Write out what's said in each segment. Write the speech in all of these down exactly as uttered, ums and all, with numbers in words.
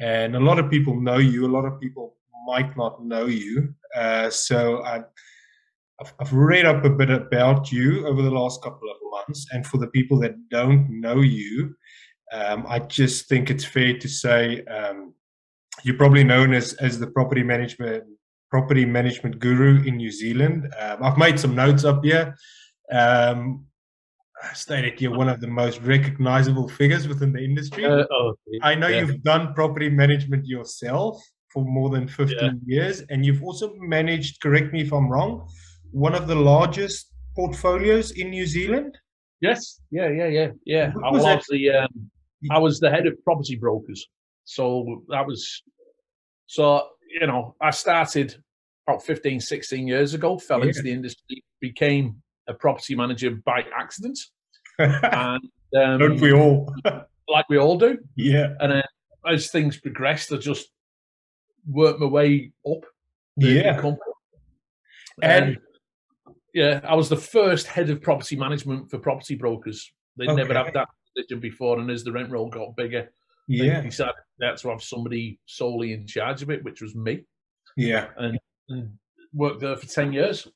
and a lot of people know you. A lot of people might not know you. Uh, so I, I've, I've read up a bit about you over the last couple of months, and for the people that don't know you, um, I just think it's fair to say um, you're probably known as as the property management property management guru in New Zealand. Um, I've made some notes up here. Um, I stated you're one of the most recognizable figures within the industry. Uh, oh, I know yeah, you've done property management yourself for more than yeah. fifteen years, and you've also managed, correct me if I'm wrong, one of the largest portfolios in New Zealand. Yes, yeah, yeah, yeah, yeah. What I was that? was the um, I was the head of property brokers, so that was so you know I started about fifteen, sixteen years ago, fell Yeah. into the industry, became a property manager by accident, and um, Don't we all? like we all do. Yeah. And then as things progressed, I just worked my way up the, Yeah. the company. And And yeah, I was the first head of property management for property brokers. They Okay. never had that position before, and as the rent roll got bigger, they yeah, decided they had to have somebody solely in charge of it, which was me, yeah. and, and worked there for ten years.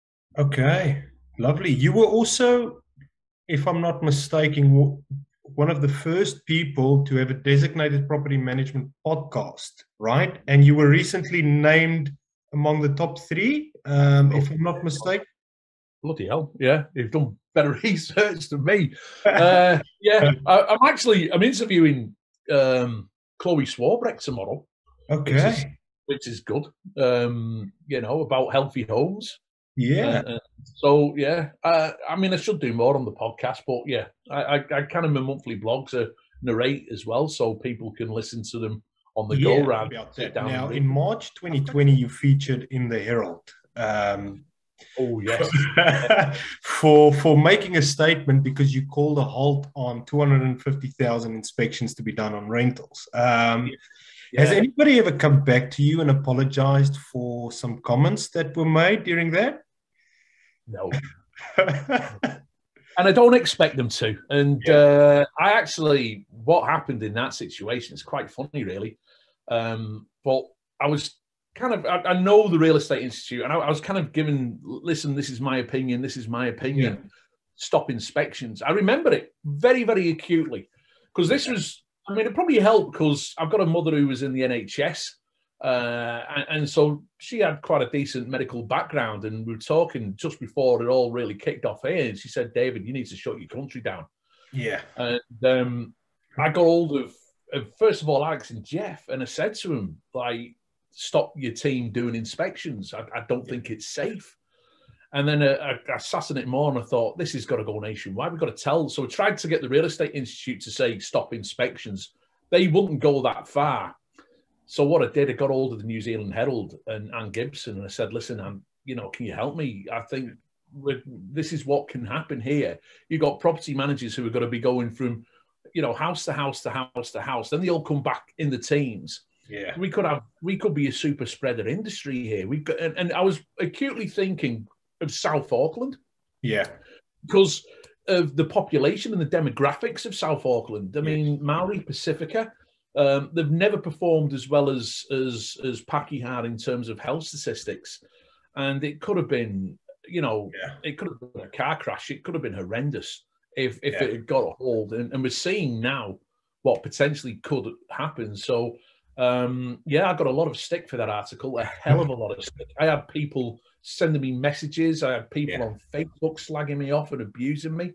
Okay, lovely. You were also, if I'm not mistaken, w- one of the first people to have a designated property management podcast, right? And you were recently named among the top three, um, if I'm not mistaken. Bloody hell, yeah, you've done better research than me. Uh, yeah, I, I'm actually I'm interviewing um, Chloe Swarbrick tomorrow, which is Okay. which is good. Um, you know, about healthy homes. Yeah. Uh, uh, so yeah, uh, I mean, I should do more on the podcast, but yeah, I, I, I kind of my monthly blog to narrate as well, so people can listen to them on the go Yeah, rather about than sit that. down Now, and read. in March twenty twenty, you featured in the Herald. Um, Oh yes, for for making a statement because you called a halt on two hundred fifty thousand inspections to be done on rentals. Um, yeah. Has anybody ever come back to you and apologized for some comments that were made during that? No. And I don't expect them to. And Yeah. uh, I actually, what happened in that situation is quite funny, really. Um, but I was kind of, I, I know the Real Estate Institute, and I, I was kind of given, listen, this is my opinion, this is my opinion, Yeah. stop inspections. I remember it very, very acutely because this was, I mean, it probably helped because I've got a mother who was in the N H S. Uh, and, and so she had quite a decent medical background, and we were talking just before it all really kicked off here. And she said, "David, you need to shut your country down." Yeah. And um, I got hold of, of first of all Alex and Jeff, and I said to him, "Like, stop your team doing inspections. I, I don't think it's safe." And then uh, I, I sat on it more, and I thought, "This has got to go nationwide. We've got to tell." So I tried to get the Real Estate Institute to say stop inspections. They wouldn't go that far. So what I did, I got hold of the New Zealand Herald and Anne Gibson, and I said, "Listen, Anne, you know, can you help me? I think we're, this is what can happen here. You've got property managers who are going to be going from, you know, house to house to house to house. Then they all come back in the teams. Yeah. We could have, we could be a super spreader industry here. We've got, and, and I was acutely thinking of South Auckland. Yeah. Because of the population and the demographics of South Auckland. I Yes. mean, Maori Pacifica. Um, they've never performed as well as as as Paki had in terms of health statistics, and it could have been, you know, Yeah. it could have been a car crash. It could have been horrendous if if Yeah. it had got a hold. And, and we're seeing now what potentially could happen. So, um, yeah, I got a lot of stick for that article. A hell of a lot of stick. I had people sending me messages. I had people Yeah. on Facebook slagging me off and abusing me.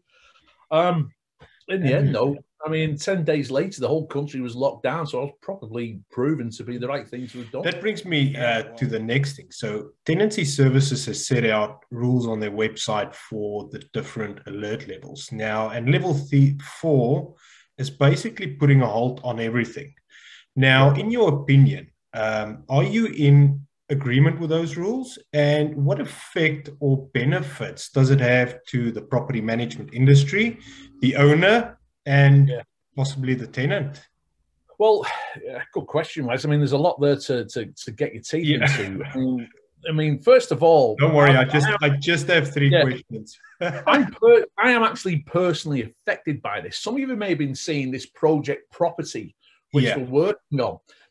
Um, in the end, though, I mean, ten days later, the whole country was locked down, so I was probably proven to be the right thing to have done. That brings me uh, to the next thing. So, Tenancy Services has set out rules on their website for the different alert levels. Now, and level th- four is basically putting a halt on everything. Now, in your opinion, um, are you in agreement with those rules? And what effect or benefits does it have to the property management industry, the owner, and Yeah. possibly the tenant? Well, yeah, good question, Wes. I mean, there's a lot there to to, to get your teeth Yeah. into. I mean, I mean, first of all, Don't worry, I I'm- just I am, I just have three Yeah. questions. I'm per, I am actually personally affected by this. Some of you may have been seeing this project property, which Yeah. we're working on.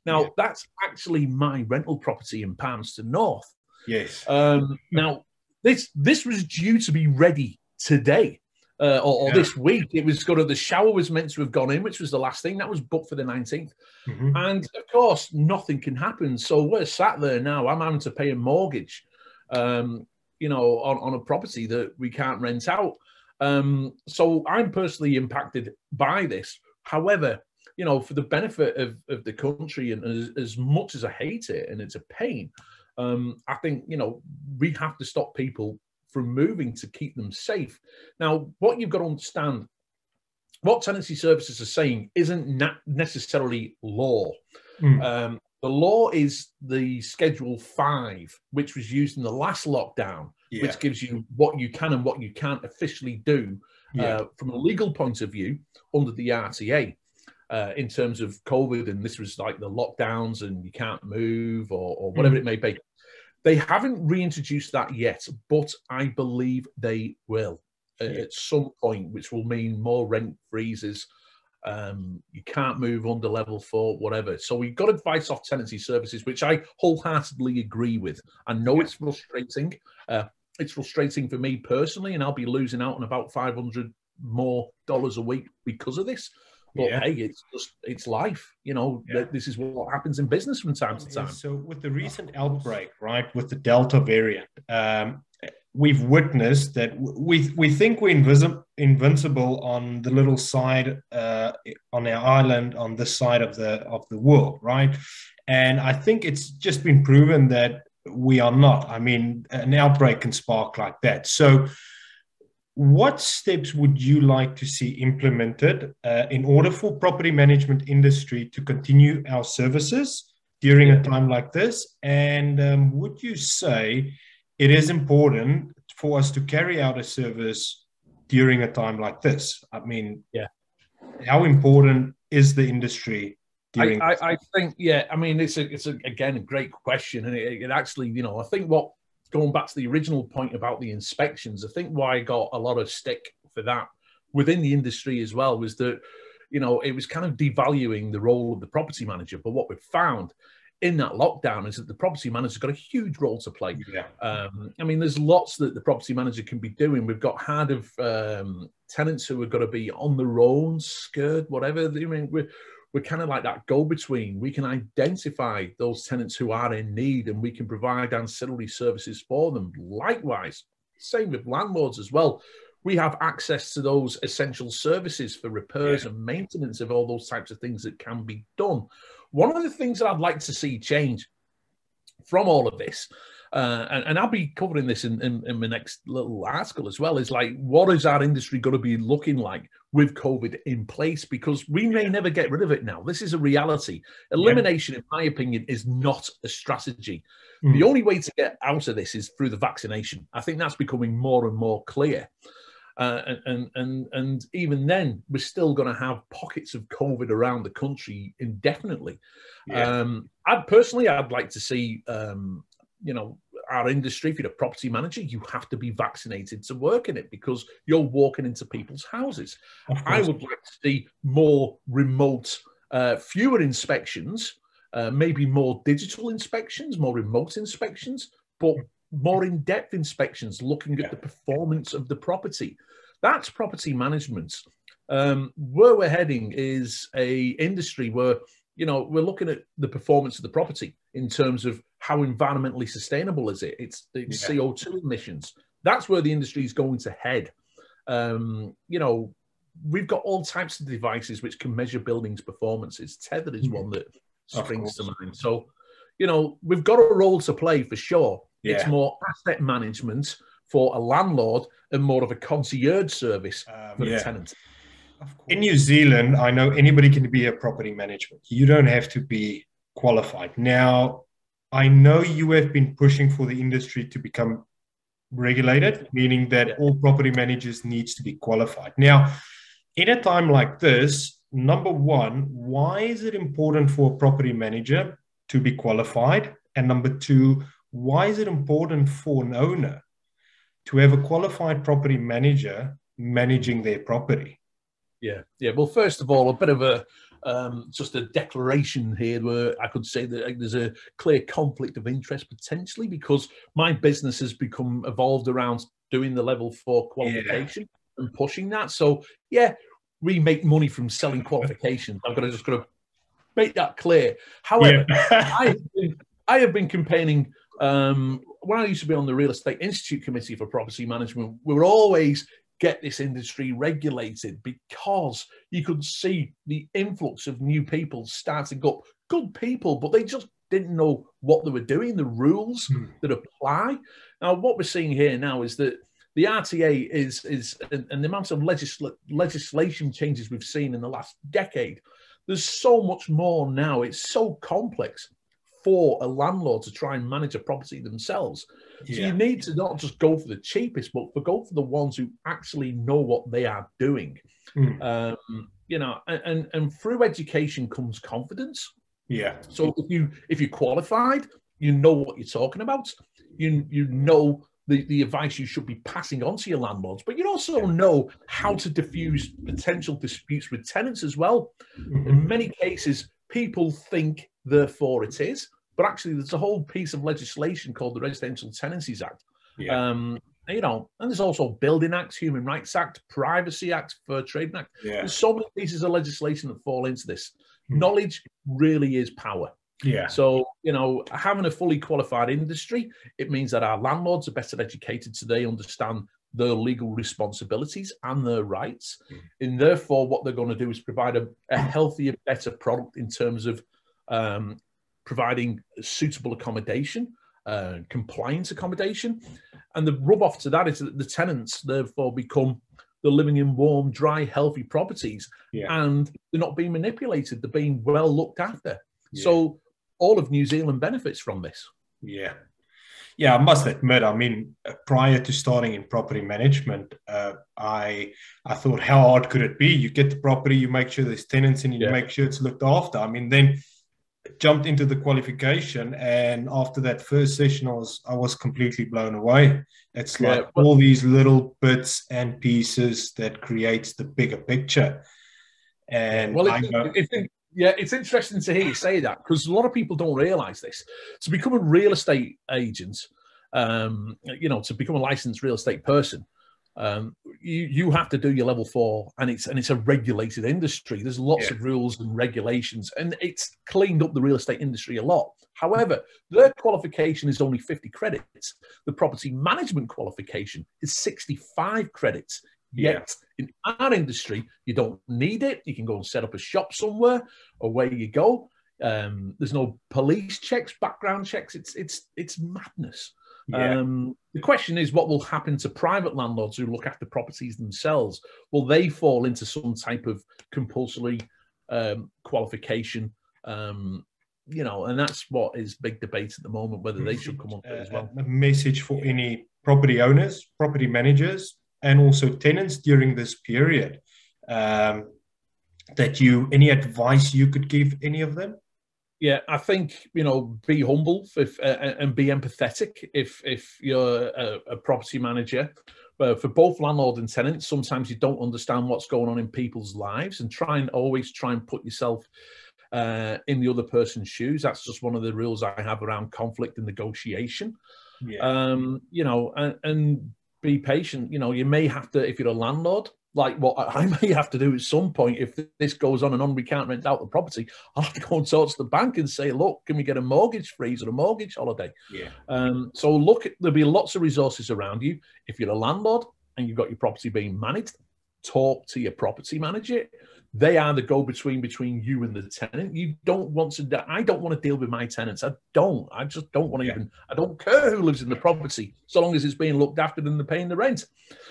Now, yeah. that's actually my rental property in Palmerston North. Yes. Um, now, this this was due to be ready today. Uh, or, or yeah. this week. It was going to, the shower was meant to have gone in, which was the last thing. That was booked for the nineteenth. Mm-hmm. And of course, nothing can happen. So we're sat there now. I'm having to pay a mortgage, um, you know, on, on a property that we can't rent out. Um, so I'm personally impacted by this. However, you know, for the benefit of, of the country, and as, as much as I hate it and it's a pain, um, I think, you know, we have to stop people from moving to keep them safe. Now, what you've got to understand, what tenancy services are saying isn't na- necessarily law. Mm. Um, the law is the Schedule five, which was used in the last lockdown, yeah. which gives you what you can and what you can't officially do yeah. uh, from a legal point of view under the R T A. Uh, in terms of COVID, and this was like the lockdowns and you can't move or, or whatever mm. it may be. They haven't reintroduced that yet, but I believe they will uh, yeah. at some point, which will mean more rent freezes. Um, you can't move under level four, whatever. So we got advice off tenancy services, which I wholeheartedly agree with. I know yeah. it's frustrating. Uh, it's frustrating for me personally, and I'll be losing out on about five hundred more dollars a week because of this. But yeah. hey, it's just, it's life. You know, yeah. this is what happens in business from time to time. So with the recent outbreak, right, with the Delta variant, um, we've witnessed that we we think we're invisible, invincible on the little side, uh, on our island, on this side of the, of the world, right? And I think it's just been proven that we are not. I mean, an outbreak can spark like that. So what steps would you like to see implemented uh, in order for property management industry to continue our services during a time like this? And um, would you say it is important for us to carry out a service during a time like this? I mean, yeah, how important is the industry during? I, I, I think, yeah, I mean, it's a, it's a, again a great question, and it, it actually, you know, I think what. Going back to the original point about the inspections, I think why I got a lot of stick for that within the industry as well was that, you know, it was kind of devaluing the role of the property manager. But what we've found in that lockdown is that the property manager's got a huge role to play. Yeah. Um, I mean, there's lots that the property manager can be doing. We've got had of um, tenants who are going to be on their own, scared, whatever. I mean, we're, we're kind of like that go-between. We can identify those tenants who are in need and we can provide ancillary services for them. Likewise, same with landlords as well. We have access to those essential services for repairs yeah. and maintenance of all those types of things that can be done. One of the things that I'd like to see change from all of this, uh, and, and I'll be covering this in, in, in my next little article as well, is like, what is our industry going to be looking like with COVID in place? Because we may never get rid of it now. This is a reality. Elimination, yeah. in my opinion, is not a strategy. Mm. The only way to get out of this is through the vaccination. I think that's becoming more and more clear. Uh, and, and, and, and even then, we're still going to have pockets of COVID around the country indefinitely. Yeah. Um, I'd personally, I'd like to see, um, you know, our industry, if you're a property manager, you have to be vaccinated to work in it because you're walking into people's houses. I would like to see more remote, uh, fewer inspections, uh, maybe more digital inspections, more remote inspections, but more in-depth inspections, looking at yeah. the performance of the property. That's property management. Um, where we're heading is a industry where, you know, we're looking at the performance of the property in terms of how environmentally sustainable is it? It's the yeah. C O two emissions. That's where the industry is going to head. Um, you know, we've got all types of devices which can measure buildings' performances. Tethered is mm. one that springs to mind. So, you know, we've got a role to play for sure. Yeah. It's more asset management for a landlord and more of a concierge service um, for yeah. the tenant. In New Zealand, I know anybody can be a property management. You don't have to be qualified. Now, I know you have been pushing for the industry to become regulated, meaning that yeah. all property managers needs to be qualified. Now, in a time like this, number one, why is it important for a property manager to be qualified? And number two, why is it important for an owner to have a qualified property manager managing their property? Yeah, yeah. Well, first of all, a bit of a um, just a declaration here where I could say that there's a clear conflict of interest potentially, because my business has become evolved around doing the level four qualification yeah. and pushing that. So yeah, we make money from selling qualifications. I've got to just got to make that clear. However, yeah. I, have been, I have been campaigning. Um, when I used to be on the Real Estate Institute Committee for Property Management, we were always get this industry regulated, because you could see the influx of new people starting up, good people, but they just didn't know what they were doing, the rules mm. that apply. Now, what we're seeing here now is that the R T A is, is and, and the amount of legisl legislation changes we've seen in the last decade, there's so much more now. It's so complex for a landlord to try and manage a property themselves. Yeah. So you need to not just go for the cheapest, but, but go for the ones who actually know what they are doing. Mm. Um, you know, and, and, and through education comes confidence. Yeah. So if you if you're qualified, you know what you're talking about. You you know the, the advice you should be passing on to your landlords, but you also know how to diffuse potential disputes with tenants as well. Mm-hmm. In many cases, people think therefore it is, but actually there's a whole piece of legislation called the Residential Tenancies Act. Yeah. Um, you know, and there's also Building Act, Human Rights Act, Privacy Act, Fair Trading Act. Yeah. There's so many pieces of legislation that fall into this. Mm-hmm. Knowledge really is power. Yeah. So, you know, having a fully qualified industry, it means that our landlords are better educated so they understand their legal responsibilities and their rights. Mm. And therefore, what they're going to do is provide a, a healthier, better product in terms of um, providing suitable accommodation, uh, compliance accommodation. And the rub off to that is that the tenants therefore become they're living in warm, dry, healthy properties, yeah. and they're not being manipulated. They're being well looked after. Yeah. So all of New Zealand benefits from this. Yeah. Yeah, I must admit, I mean, prior to starting in property management, uh, I I thought, how hard could it be? You get the property, you make sure there's tenants in, you yeah. make sure it's looked after. I mean, then jumped into the qualification, and after that first session, I was I was completely blown away. It's like yeah, all these little bits and pieces that creates the bigger picture. And well, I it's, go, it's, yeah, it's interesting to hear you say that, because a lot of people don't realize this. To become a real estate agent, um, you know, to become a licensed real estate person, um, you you have to do your level four, and it's and it's a regulated industry. There's lots yeah. of rules and regulations, and it's cleaned up the real estate industry a lot. However, their qualification is only fifty credits. The property management qualification is sixty-five credits. Yet yeah. in our industry, you don't need it. You can go and set up a shop somewhere, or where you go. Um, there's no police checks, background checks. It's it's it's madness. Yeah. Um, the question is, what will happen to private landlords who look after properties themselves? Will they fall into some type of compulsory um, qualification? Um, you know, and that's what is big debate at the moment, whether they should come on uh, as well. A message for any property owners, property managers, and also tenants during this period, um, that you, any advice you could give any of them? Yeah, I think, you know, be humble if, uh, and be empathetic if if you're a, a property manager. But for both landlord and tenant, sometimes you don't understand what's going on in people's lives, and try and always try and put yourself uh, in the other person's shoes. That's just one of the rules I have around conflict and negotiation. Yeah. Um, you know, and, and be patient. You know, you may have to, if you're a landlord, like what I may have to do at some point, if this goes on and on, we can't rent out the property, I'll have to go and talk to the bank and say, look, can we get a mortgage freeze or a mortgage holiday? Yeah. Um, so look, there'll be lots of resources around you. If you're a landlord and you've got your property being managed, talk to your property manager. They are the go-between between you and the tenant. You don't want to, I don't want to deal with my tenants. I don't, I just don't want to yeah. even, I don't care who lives in the property, so long as it's being looked after and they're paying the rent.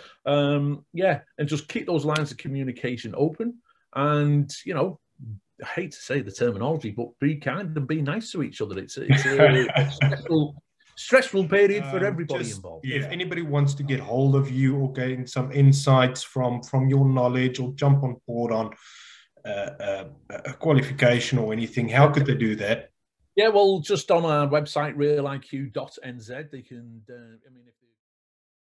Um, yeah, and just keep those lines of communication open. And, you know, I hate to say the terminology, but be kind and be nice to each other. It's, it's a, a stressful, stressful period for everybody just, involved. If yeah. anybody wants to get hold of you or gain some insights from, from your knowledge, or jump on board on uh, uh, a qualification or anything, how could they do that? Yeah, well, just on our website, real I Q dot N Z, they can, uh, I mean, if